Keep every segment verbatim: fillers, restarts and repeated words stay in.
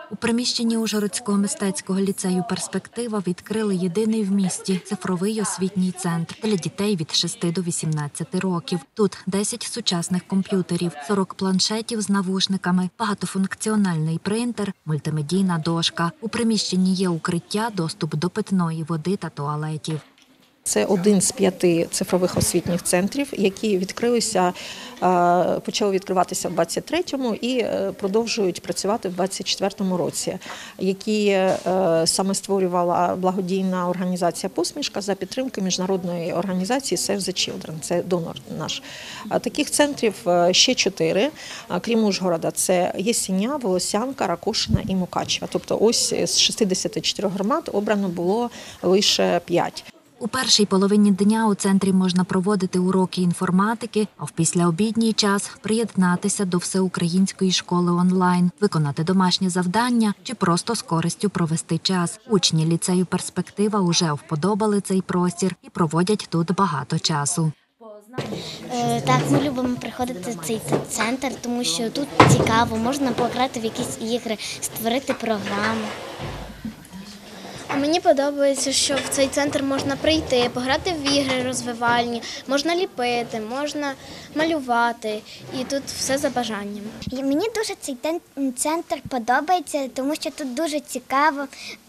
У приміщенні Ужгородського мистецького ліцею «Перспектива» відкрили єдиний в місті цифровий освітній центр для дітей від шести до вісімнадцяти років. Тут десять сучасних комп'ютерів, сорок планшетів з навушниками, багатофункціональний принтер, мультимедійна дошка. У приміщенні є укриття, доступ до питної води та туалетів. Це один з п'яти цифрових освітніх центрів, які відкрилися, почали відкриватися в двадцять третьому і продовжують працювати в двадцять четвертому році, які саме створювала благодійна організація «Посмішка» за підтримки міжнародної організації Save the Children, це донор наш. Таких центрів ще чотири, крім Ужгорода, це Єсеня, Волосянка, Ракошина і Мукачево. Тобто ось з шістдесяти чотирьох громад обрано було лише п'ять. У першій половині дня у центрі можна проводити уроки інформатики, а в післяобідній час приєднатися до всеукраїнської школи онлайн, виконати домашнє завдання чи просто з користю провести час. Учні ліцею «Перспектива» уже вподобали цей простір і проводять тут багато часу. Так, ми любимо приходити в цей центр, тому що тут цікаво, можна пограти в якісь ігри, створити програму. Мені подобається, що в цей центр можна прийти, пограти в ігри розвивальні, можна ліпити, можна малювати, і тут все за бажанням. Мені дуже цей центр подобається, тому що тут дуже цікаво,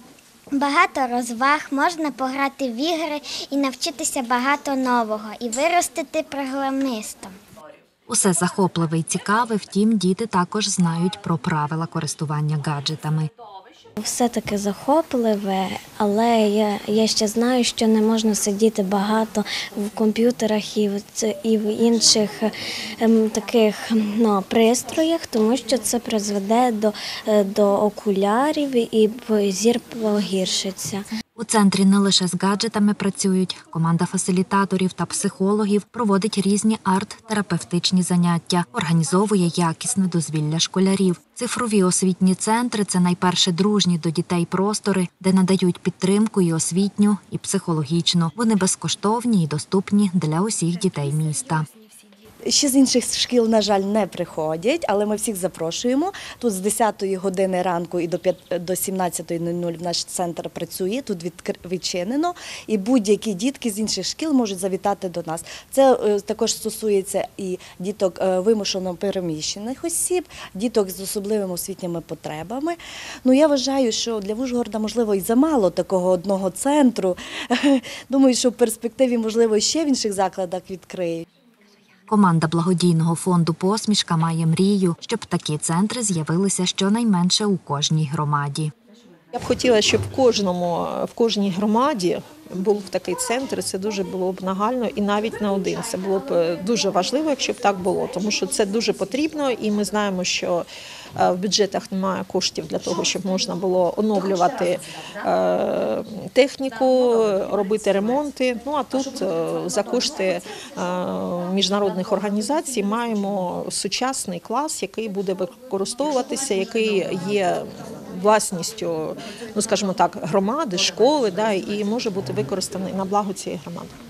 багато розваг, можна пограти в ігри і навчитися багато нового, і виростити програмістом. Усе захопливе і цікаве, втім, діти також знають про правила користування гаджетами. Все таки захопливе, але я, я ще знаю, що не можна сидіти багато в комп'ютерах і в, і в інших ем, таких ну, пристроях, тому що це призведе до, до окулярів і зір погіршиться. У центрі не лише з гаджетами працюють. Команда фасилітаторів та психологів проводить різні арт-терапевтичні заняття, організовує якісне дозвілля школярів. Цифрові освітні центри – це найперше дружні до дітей простори, де надають підтримку і освітню, і психологічну. Вони безкоштовні і доступні для усіх дітей міста. Ще з інших шкіл, на жаль, не приходять, але ми всіх запрошуємо. Тут з десятої години ранку і до сімнадцятої наш центр працює, тут відчинено, і будь-які дітки з інших шкіл можуть завітати до нас. Це також стосується і діток вимушено переміщених осіб, діток з особливими освітніми потребами. Ну, я вважаю, що для Ужгорода, можливо, і замало такого одного центру. Думаю, що в перспективі, можливо, ще в інших закладах відкриють. Команда благодійного фонду «Посмішка» має мрію, щоб такі центри з'явилися щонайменше у кожній громаді. Я б хотіла, щоб в кожному, в кожній громаді був такий центр, це дуже було б нагально і навіть не один. Це було б дуже важливо, якщо б так було, тому що це дуже потрібно і ми знаємо, що в бюджетах немає коштів для того, щоб можна було оновлювати техніку, робити ремонти. Ну а тут за кошти міжнародних організацій маємо сучасний клас, який буде використовуватися, який є власністю, ну скажімо так, громади, школи, да, і може бути використаний на благо цієї громади.